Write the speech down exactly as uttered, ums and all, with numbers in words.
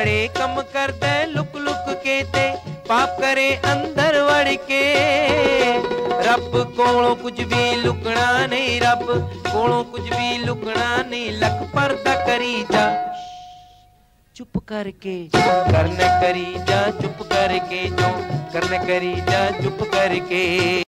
माड़े कम कर they look look के ते पाप करे अंदर वड़ के। रब कोलों कुछ भी लुकना नहीं, रब कोलों कुछ भी लुकना नहीं, लख पर्दा करी जा चुप करके, करने करी जा चुप करके, जो करने करी जा चुप करके।